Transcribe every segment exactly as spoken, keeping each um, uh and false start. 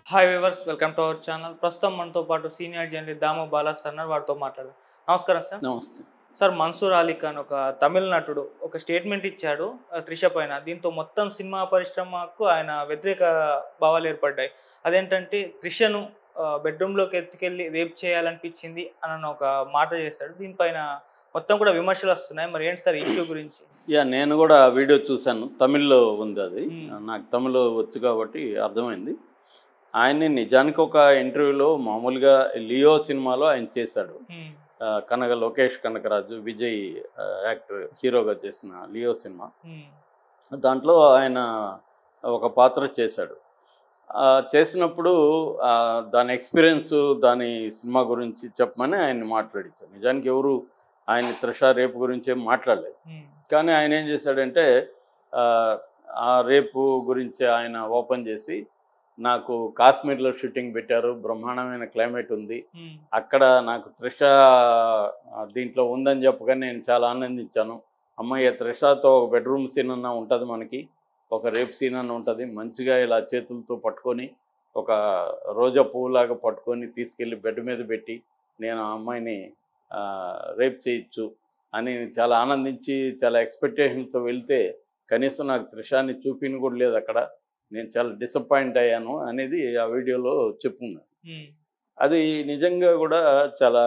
Hi viewers, welcome to our channel. ప్రస్తుతం మనతో పాటు senior journalist Damu Balaji sir ఉన్నారు. వారితో మాట్లాడదాం. నమస్కారం సార్. నమస్తే. సార్, మన్సూర్ అలీ ఖాన్ ఒక తమిళ నటుడు ఒక స్టేట్మెంట్ ఇచ్చాడు ఆహ్, త్రిష పైన. దీంతో మొత్తం సినిమా పరిశ్రమకు ఆయన వ్యతిరేక భావాలు ఏర్పడ్డాయి. అదేంటంటే త్రిషను ఆహ్, బెడ్‌రూమ్‌లోకి ఎత్తుకెళ్ళి రేప్ చేయాలనిపించింది అని ఒక మాట చేశాడు. దీనిపైన మొత్తం కూడా విమర్శలు వస్తున్నాయి. మరి ఏంటి సార్ ఈ ఇష్యూ గురించి? యాహ్! నేను గూడా ఆ వీడియో చూసాను. తమిళ్‌లో ఉంది. హ్మ్. నాకు తమిళ్ వచ్చు కాబట్టి అర్థమైంది. ఆయన్ని నిజానికి ఒక ఇంటర్వ్యూలో మామూలుగా 'లియో' సినిమాలో ఆయన చేశాడు. హ్మ్. ఆహ్, కనగ లోకేష్ కనకరాజు, విజయ్ ఆహ్, యాక్టర్ హీరోగా చేసిన 'లియో' సినిమా. హ్మ్. దాంట్లో ఆయన ఒక పాత్ర చేశాడు. ఆహ్, చేసినప్పుడు ఆహ్, దాని ఎక్స్‌పీరియన్సు, దాని సినిమా గురించి చెప్పమని ఆయన్ని మాట్లాడించారు. నిజానికి ఎవరు ఆయన 'త్రిష' రేపు గురించి ఏం మాట్లాడలేదు. హ్మ్. కానీ ఆయన ఏం చేశాడంటే ఆహ్, ఆ రేపు గురించి ఆయన ఓపెన్ చేసి, నాకు కాశ్మీర్‌లో షూటింగ్ పెట్టారు. బ్రహ్మాండమైన క్లైమేట్ ఉంది. హ్మ్. అక్కడ నాకు త్రిష ఆహ్, దీంట్లో ఉందని చెప్పగానే నేను చాలా ఆనందించాను. హమ్మయ్య! త్రిషతో ఒక బెడ్‌రూమ్ సీన్ అన్నా ఉంటది మనకి. ఒక రేప్ సీన్ అన్నా ఉంటది. మంచిగా ఇలా చేతులతో పట్టుకొని, ఒక రోజా పువ్వులాగా పట్టుకొని తీసుకెళ్ళి బెడ్ మీద పెట్టి, నేను ఆ అమ్మాయిని ఆహ్, రేప్ చేయొచ్చు అని చాలా ఆనందించి, చాలా ఎక్స్‌పెక్టేషన్‌తో వెళ్తే, కనీసం నాకు త్రిషని చూపిను కూడా లేదక్కడ. నేను చాలా డిసప్పాయింట్ అయ్యాను అనేది ఆ వీడియోలో చెప్పుకున్నాను. హ్మ్. అది నిజంగా కూడా చాలా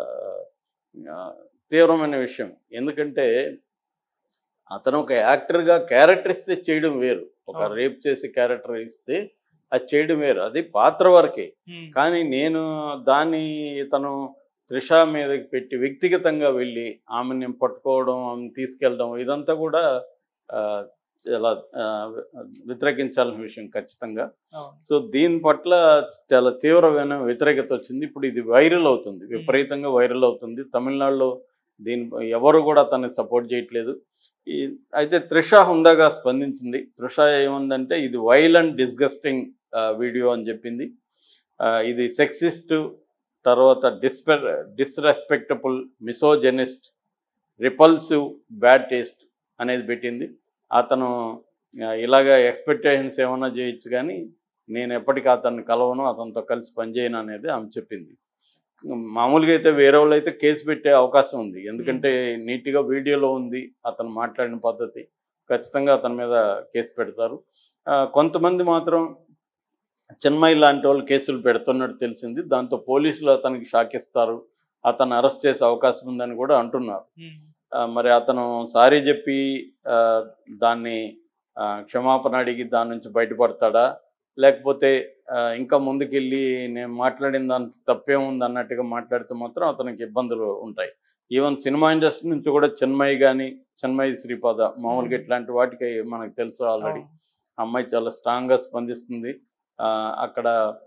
ఆహ్, తీవ్రమైన విషయం. ఎందుకంటే అతను ఒక యాక్టర్‌గా క్యారెక్టర్ ఇస్తే చేయడం వేరు. ఒక అవును. రేప్ చేసి క్యారెక్టర్ ఇస్తే అది చేయడం వేరు. అది పాత్ర వరకే. హ్మ్. కానీ నేను దాన్ని ఇతను త్రిష మీదకి పెట్టి వ్యక్తిగతంగా వెళ్ళి ఆమెని పట్టుకోవడం, ఆమెను తీసుకెళ్ళడం ఇదంతా కూడా ఆహ్, చాలా ఆహ్, వ్యతిరేకించాల్సిన విషయం ఖచ్చితంగా. అవును. సో, దీని పట్ల చాలా తీవ్రమైన వ్యతిరేకత వచ్చింది. ఇప్పుడు ఇది వైరల్ అవుతుంది. హ్మ్. విపరీతంగా వైరల్ అవుతుంది. తమిళనాడులో దీని ఎవరు కూడా తనని సపోర్ట్ చేయట్లేదు. ఈ అయితే త్రిష హుందాగా స్పందించింది. త్రిష ఏముందంటే ఇది vile and disgusting ah, video అని చెప్పింది. ఆహ్, ఇది సెక్సిస్ట్, తర్వాత డిస్పెర్ disrespectable, misogynist, repulsive, bad taste అనేది పెట్టింది. అతను ఆహ్, ఇలాగ ఎక్స్‌పెక్టేషన్స్ ఏమన్నా చేయొచ్చు గానీ, నేను ఎప్పటికి అతన్ని కలవను, అతనితో కలిసి పనిచేయను అనేది ఆమె చెప్పింది. మామూలుగా అయితే వేరేవాళ్ళైతే కేసు పెట్టే అవకాశం ఉంది. హ్మ్. ఎందుకంటే నీట్‌గా వీడియోలో ఉంది అతను మాట్లాడిన పద్ధతి. ఖచ్చితంగా అతని మీద కేసు పెడతారు. ఆహ్, కొంతమంది మాత్రం చిన్మయి లాంటి వాళ్ళు కేసులు పెడుతున్నట్టు తెలిసింది. దాంతో పోలీసులు అతనికి షాక్ ఇస్తారు. అతన్ని అరెస్ట్ చేసే అవకాశం ఉందని కూడా అంటున్నారు. హ్మ్. ఆహ్, మరి అతను సారీ జెప్పి ఆహ్, దాన్ని ఆహ్, క్షమాపణ అడిగి దాని నుంచి బయటపడతాడా? లేకపోతే ఆహ్, ఇంకా ముందుకెళ్ళి నేను మాట్లాడిన దాంట్లో తప్పేముంది అన్నట్టుగా మాట్లాడితే మాత్రం అతనికి ఇబ్బందులు ఉంటాయి. ఈవెన్ సినిమా ఇండస్ట్రీ నుంచి కూడా చిన్మయి గాని, చిన్మయి శ్రీపాద మామూలుగా హ్మ్. ఇట్లాంటి వాటికి మనకు తెలుసు ఆల్రెడీ. అవును. ఆ అమ్మాయి చాలా స్ట్రాంగ్‌గా స్పందిస్తుంది. ఆహ్, అక్కడ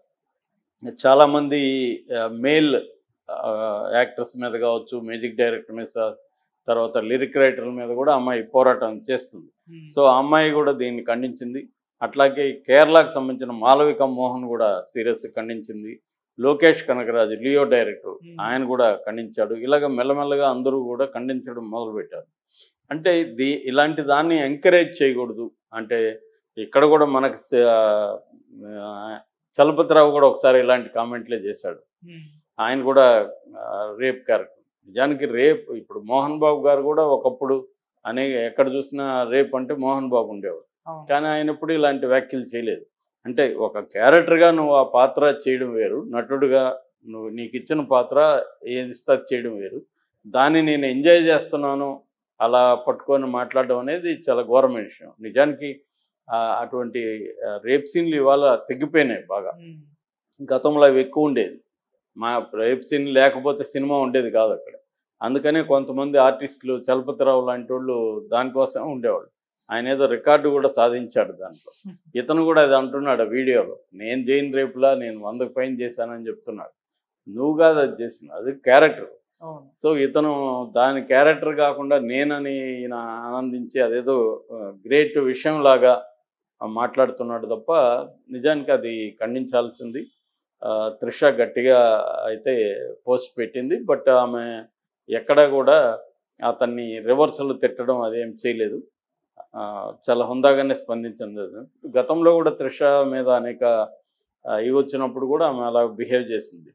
చాలామంది ఆహ్, మేల్ ఆహ్, యాక్టర్స్ మీద కావచ్చు, మ్యూజిక్ డైరెక్టర్ మీద, స తర్వాత లిరిక్ రైటర్ల మీద కూడా అమ్మాయి పోరాటం చేస్తుంది. హ్మ్. సో, ఆ అమ్మాయి కూడా దీన్ని ఖండించింది. అట్లాగే కేరళకు సంబంధించిన మాళవిక మోహన్ కూడా సీరియస్‌గా ఖండించింది. లోకేష్ కనకరాజు 'లియో' డైరెక్టర్ హ్మ్. ఆయన కూడా ఖండించాడు. ఇలాగ మెల్లమెల్లగా అందరూ కూడా ఖండించడం మొదలుపెట్టారు. అంటే దీ ఇలాంటి దాన్ని ఎంకరేజ్ చేయకూడదు. అంటే ఇక్కడ కూడా మనకు స ఆహ్, చలపతిరావు కూడా ఒకసారి ఇలాంటి కామెంట్‌లే చేశాడు. హ్మ్. ఆయన కూడా ఆహ్, రేప్ క్యారెక్టర్. నిజానికి రేప్ ఇప్పుడు 'మోహన్ బాబు' గారు కూడా ఒకప్పుడు అనే ఎక్కడ చూసినా రేప్ అంటే 'మోహన్ బాబు' ఉండేవాడు. అవును. కానీ ఆయన ఎప్పుడు ఇలాంటి వ్యాఖ్యలు చేయలేదు. అంటే ఒక క్యారెక్టర్‌గా నువ్వు ఆ పాత్ర చేయడం వేరు. నటుడుగా నువ్వు నీకిచ్చిన పాత్ర ఏదిస్తే అది చేయడం వేరు. దాన్ని నేను ఎంజాయ్ చేస్తున్నాను, అలా పట్టుకొని మాట్లాడడం అనేది చాలా ఘోరమైన విషయం. నిజానికి ఆహ్, అటువంటి ఆహ్, రేప్ సీన్‌లు ఇవాళ తగ్గిపోయినాయి బాగా. హ్మ్. గతంలో అవి ఎక్కువుండేది. మా రేప్ సీన్ లేకపోతే సినిమా ఉండేది కాదక్కడ. అందుకనే కొంతమంది ఆర్టిస్టులు 'చలపతిరావు' లాంటోళ్ళు దానికోసమే ఉండేవాళ్ళు. ఆయనేదో రికార్డు కూడా సాధించాడు దాంట్లో. ఇతను కూడా అది అంటున్నాడు ఆ వీడియోలో. నేను జైన్ రేపులా నేను వందకు పైన చేశానని చెప్తున్నాడు. నువ్వు కాదు అది చేసింది. అది క్యారెక్టర్. అవును. సో, ఇతను దాని క్యారెక్టర్ కాకుండా నేనని ఈయన ఆనందించి అదేదో ఆహ్, గ్రేట్ విషయంలాగా ఆహ్, మాట్లాడుతున్నాడు తప్ప నిజానికి అది ఖండించాల్సింది. ఆహ్, త్రిష గట్టిగా అయితే పోస్ట్ పెట్టింది. బట్ ఆమె ఎక్కడా కూడా అతన్ని రివర్స్‌లో తిట్టడం అదేం చేయలేదు. ఆహ్, చాలా హుందాగానే స్పందించింది. గతంలో కూడా త్రిష మీద అనేక ఇవి వచ్చినప్పుడు కూడా ఆమె అలా బిహేవ్ చేసింది.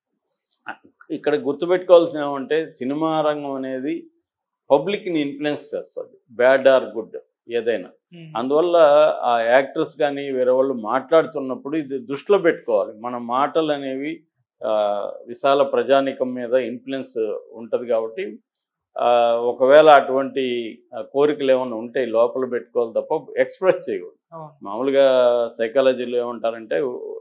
ఇక్కడ గుర్తుపెట్టుకోవాల్సిన ఏమంటే సినిమా రంగం అనేది పబ్లిక్ని ఇన్ఫ్లుయెన్స్ చేస్తుంది, బ్యాడ్ ఆర్ గుడ్ ఏదైనా. అందువల్ల ఆ యాక్టర్స్ కానీ వేరే వాళ్ళు మాట్లాడుతున్నప్పుడు ఇది దృష్టిలో పెట్టుకోవాలి. మన మాటలు అనేవి విశాల ప్రజానికం మీద ఇన్ఫ్లుయెన్స్ ఉంటుంది కాబట్టి ఒకవేళ అటువంటి కోరికలు ఏమైనా ఉంటే లోపల పెట్టుకోవాలి తప్ప ఎక్స్ప్రెస్ చేయకూడదు. మామూలుగా సైకాలజీలో ఏమంటారంటే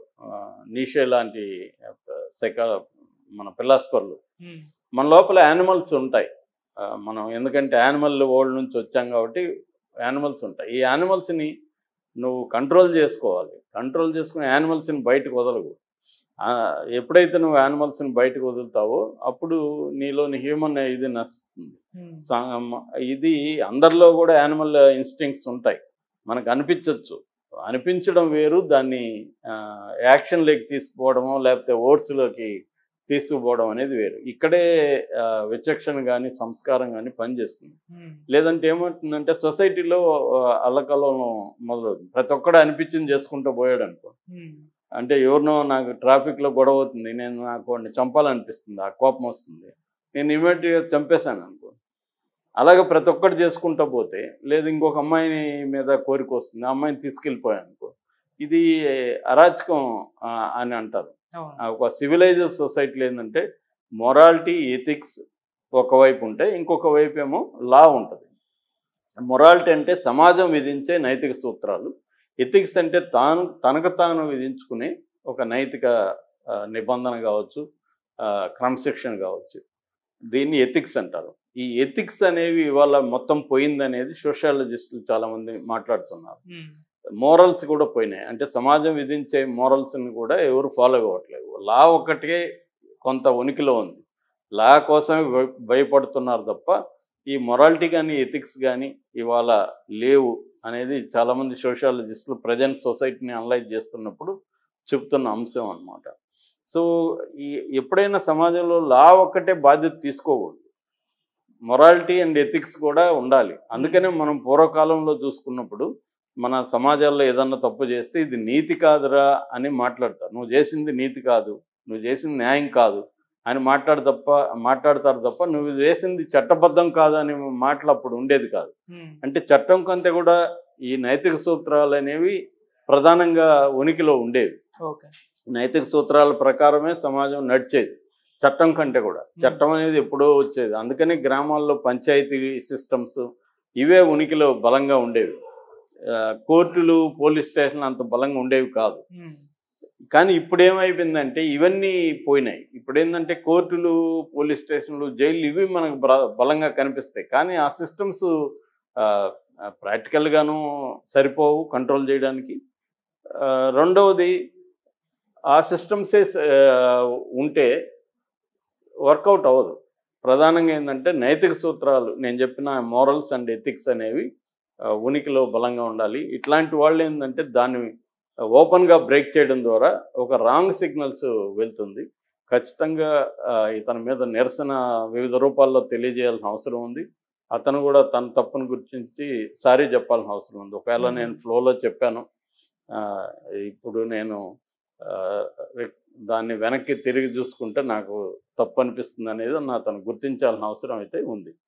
నీషే లాంటి సైకా మన ఫిలాసఫర్లు మన లోపల యానిమల్స్ ఉంటాయి. మనం ఎందుకంటే యానిమల్ వరల్డ్ నుంచి వచ్చాం కాబట్టి యానిమల్స్ ఉంటాయి. ఈ యానిమల్స్ని నువ్వు కంట్రోల్ చేసుకోవాలి. కంట్రోల్ చేసుకుని యానిమల్స్ని బయటకు వదలవు. ఎప్పుడైతే నువ్వు యానిమల్స్ని బయటకు వదులుతావో అప్పుడు నీలోని హ్యూమన్ ఇది నశిస్తుంది. ఇది అందరిలో కూడా యానిమల్ ఇన్స్టింక్ట్స్ ఉంటాయి. మనకు అనిపించవచ్చు, అనిపించడం వేరు, దాన్ని యాక్షన్లోకి తీసుకుపోవడమో లేకపోతే ఓట్స్లోకి తీసుకుపోవడం అనేది వేరు. ఇక్కడే విచక్షణ కానీ సంస్కారం కానీ పనిచేస్తుంది. లేదంటే ఏమవుతుందంటే సొసైటీలో అల్లకల్లోలం మొదలవుతుంది. ప్రతి ఒక్కడు అనిపించింది చేసుకుంటూ పోయాడు అనుకో, అంటే ఎవరినో నాకు ట్రాఫిక్లో గొడవ అవుతుంది, నేను నాకు వాడిని చంపాలనిపిస్తుంది, ఆ కోపం వస్తుంది, నేను ఇమీడియట్గా చంపేశాను అనుకో. అలాగే ప్రతి ఒక్కటి చేసుకుంటూ పోతే లేదు ఇంకొక అమ్మాయిని మీద కోరిక వస్తుంది, ఆ అమ్మాయిని తీసుకెళ్ళిపోయాను అనుకో, ఇది అరాచకం అని అంటారు. ఒక సివిలైజ్డ్ సొసైటీలో ఏంటంటే మొరాలిటీ ఎథిక్స్ ఒకవైపు ఉంటే ఇంకొక వైపు ఏమో లా ఉంటుంది. మొరాలిటీ అంటే సమాజం విధించే నైతిక సూత్రాలు, ఎథిక్స్ అంటే తాను తనకు తాను విధించుకునే ఒక నైతిక నిబంధన కావచ్చు, క్రమశిక్షణ కావచ్చు, దీన్ని ఎథిక్స్ అంటారు. ఈ ఎథిక్స్ అనేవి ఇవాళ మొత్తం పోయిందనేది సోషాలజిస్టులు చాలామంది మాట్లాడుతున్నారు. మోరల్స్ కూడా పోయినాయి. అంటే సమాజం విధించే మోరల్స్ని కూడా ఎవరు ఫాలో అవ్వట్లేదు. లా ఒక్కటే కొంత ఉనికిలో ఉంది, లా కోసమే భయపడుతున్నారు తప్ప ఈ మొరాలిటీ కానీ ఎథిక్స్ కానీ ఇవాళ లేవు అనేది చాలామంది సోషాలజిస్టులు ప్రజెంట్ సొసైటీని అనలైజ్ చేస్తున్నప్పుడు చెప్తున్న అంశం అన్నమాట. సో ఈ ఎప్పుడైనా సమాజంలో లా ఒక్కటే బాధ్యత తీసుకోకూడదు, మొరాలిటీ అండ్ ఎథిక్స్ కూడా ఉండాలి. అందుకనే మనం పూర్వకాలంలో చూసుకున్నప్పుడు మన సమాజాల్లో ఏదన్నా తప్పు చేస్తే ఇది నీతి కాదురా అని మాట్లాడతారు. నువ్వు చేసింది నీతి కాదు, నువ్వు చేసింది న్యాయం కాదు అని మాట్లాడు తప్ప మాట్లాడతారు తప్ప నువ్వు చేసింది చట్టబద్ధం కాదు అని మాటలు అప్పుడు ఉండేది కాదు. అంటే చట్టం కంటే కూడా ఈ నైతిక సూత్రాలు అనేవి ప్రధానంగా ఉనికిలో ఉండేవి. నైతిక సూత్రాల ప్రకారమే సమాజం నడిచేది, చట్టం కంటే కూడా. చట్టం అనేది ఎప్పుడో వచ్చేది. అందుకని గ్రామాల్లో పంచాయతీ సిస్టమ్స్ ఇవే ఉనికిలో బలంగా ఉండేవి. కోర్టులు పోలీస్ స్టేషన్లు అంత బలంగా ఉండేవి కాదు. కానీ ఇప్పుడు ఏమైపోయిందంటే ఇవన్నీ పోయినాయి. ఇప్పుడు ఏంటంటే కోర్టులు పోలీస్ స్టేషన్లు జైళ్ళు ఇవి మనకు బలంగా కనిపిస్తాయి. కానీ ఆ సిస్టమ్స్ ప్రాక్టికల్గాను సరిపోవు కంట్రోల్ చేయడానికి. రెండవది ఆ సిస్టమ్సే ఉంటే వర్కౌట్ అవ్వదు. ప్రధానంగా ఏంటంటే నైతిక సూత్రాలు నేను చెప్పిన మోరల్స్ అండ్ ఎథిక్స్ అనేవి ఉనికిలో బలంగా ఉండాలి. ఇట్లాంటి వాళ్ళు ఏంటంటే దాన్ని ఓపెన్గా బ్రేక్ చేయడం ద్వారా ఒక రాంగ్ సిగ్నల్స్ వెళ్తుంది. ఖచ్చితంగా ఇతని మీద నిరసన వివిధ రూపాల్లో తెలియజేయాల్సిన అవసరం ఉంది. అతను కూడా తన తప్పును గుర్తించి సారీ చెప్పాల్సిన అవసరం ఉంది. ఒకవేళ నేను ఫ్లోలో చెప్పాను, ఇప్పుడు నేను దాన్ని వెనక్కి తిరిగి చూసుకుంటే నాకు తప్పు అనిపిస్తుంది అనేది అతను గుర్తించాల్సిన అవసరం అయితే ఉంది.